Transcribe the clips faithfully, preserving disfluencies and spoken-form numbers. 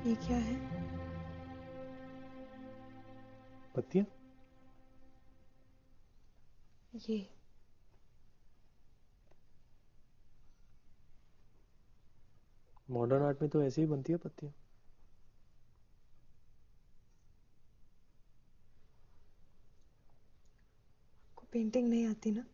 ये क्या है? पत्तियां। ये मॉडर्न आर्ट में तो ऐसे ही बनती है पत्तियां। को पेंटिंग नहीं आती ना?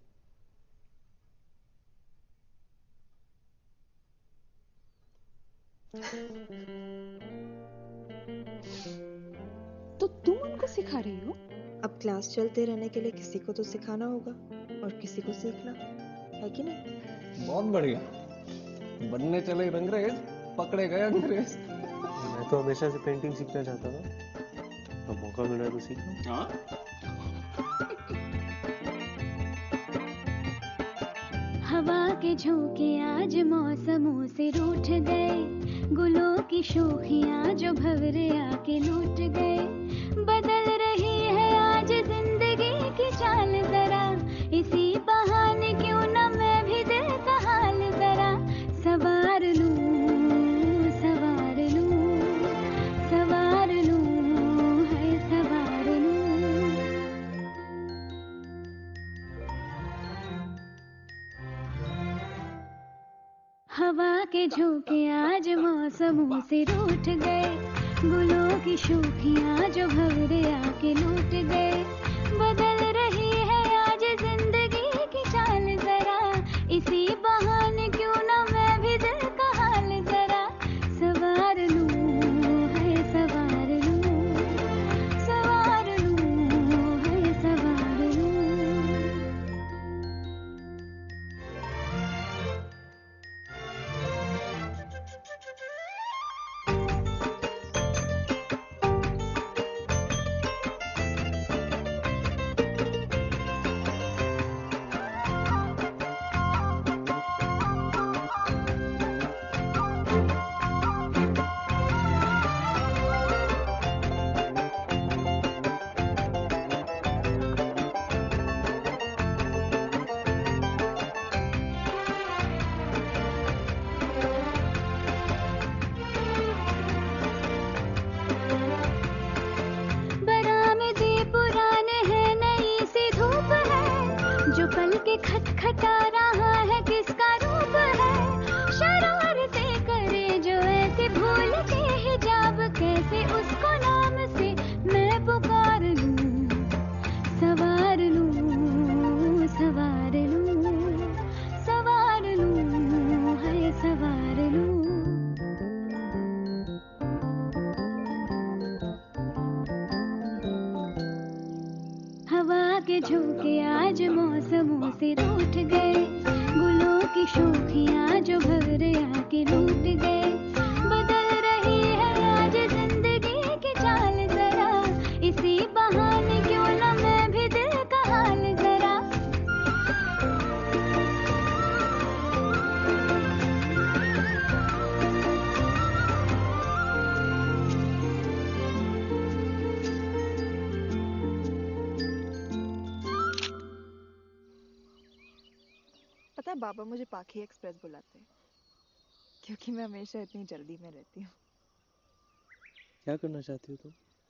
तो तुम उनको सिखा रही हो? अब क्लास चलते रहने के लिए किसी को तो सिखाना होगा और किसी को सीखना है कि नहीं? बहुत बढ़िया। बनने चले रंगरेज, पकड़े गए अंग्रेज। मैं तो हमेशा से पेंटिंग सीखना चाहता था, अब मौका मिला तो सीखा। हाँ? हवा के झोंके आज मौसमों से रूठ गए, गुलों की शोखियां जो भंवरे आके लूट गए। बदल रही है आज जिंदगी की चाल जरा, इसी बहाने क्यों न मैं भी दिल का हाल जरा सवार लूं, सवार लूं, सवार लूं, है सवार लूं। हवा के झोंके आज मौसमों से रूठ गए, गुलों की शोखियां जो भंवरे आके लूट गए। बदल रही है आज जिंदगी की चाल जरा, इसी बहाने क्यों ना मैं भी दिल का हाल जरा सवार लूं, है सवार लूं, सवार लूं, है सवार लूं। बरामदे पुराने हैं, नई सी धूप है, जो पल के खटखटा रहा है किसका रूप है। शरारतें करे जो ऐसे भूल के हिजाब, कैसे उसको नाम से मैं पुकार लूं, सवार लूं, सवार लूं, सवार लूं, है सवार लूं। हवा के झोंके आज मौसमों से रूठ गए, गुलों की शोखियां जो भंवरे आके लूट गए। बदल रही है आज जिंदगी की चाल जरा, इसी बहाने क्यों ना मैं भी दिल का हाल जरा पता है बाबा मुझे पाखी एक्सप्रेस बुलाते हैं, क्योंकि मैं हमेशा इतनी जल्दी में रहती हूँ। क्या करना चाहती हो तुम?